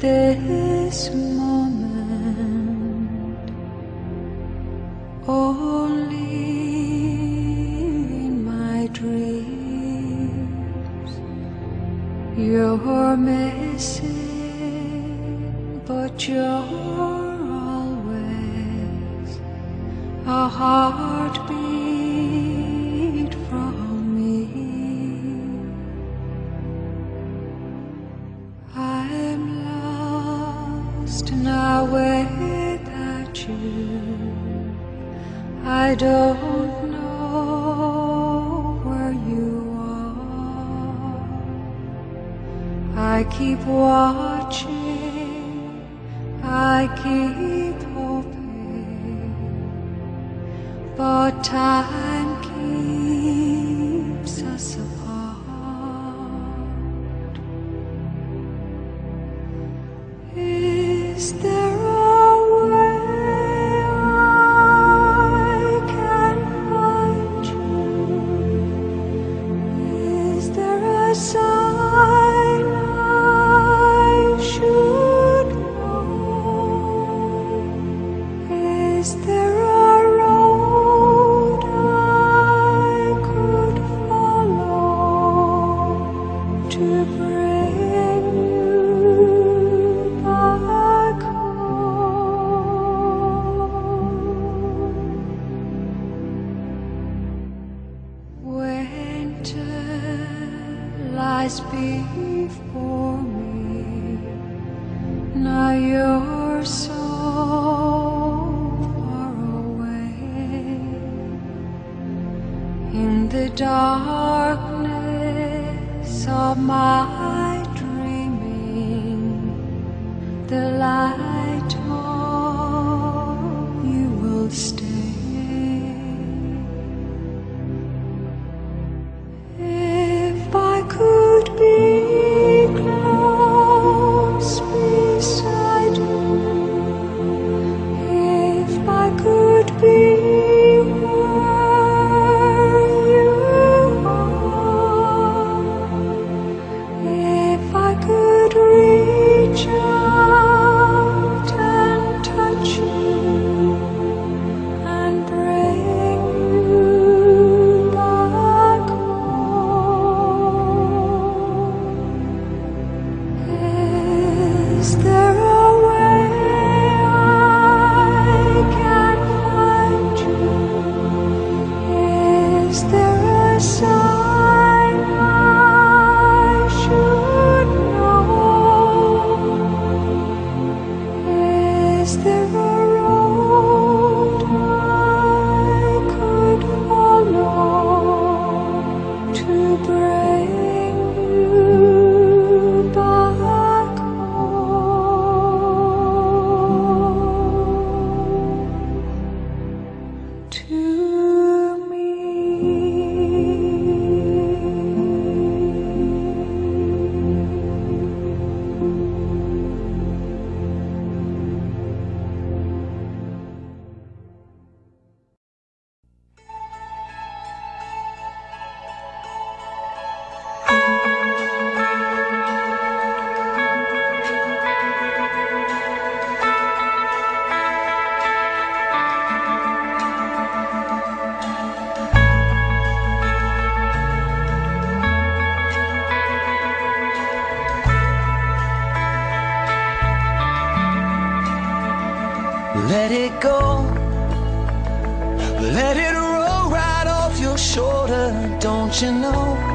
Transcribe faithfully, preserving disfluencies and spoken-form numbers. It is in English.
this moment, only in my dreams. You're missing, but you're always a heartbeat from me. I'm lost now without you. I don't know where you are. I keep watching, I keep hoping, but time keeps us apart. Is there a way I can find you? Is there a sign I should know? Is there a road I could follow to bring you back home? Winter lies before me. Now you're so far away. In the darkness of my dreaming, the light of you will stay. If I could be close beside you, if I could be where you are, if I could reach out and touch you and bring you back home. Is there a way I can find you? Is there a sign I should know? Is there a road I could follow to bring you back home to me? Let it go, let it roll right off your shoulder. Don't you know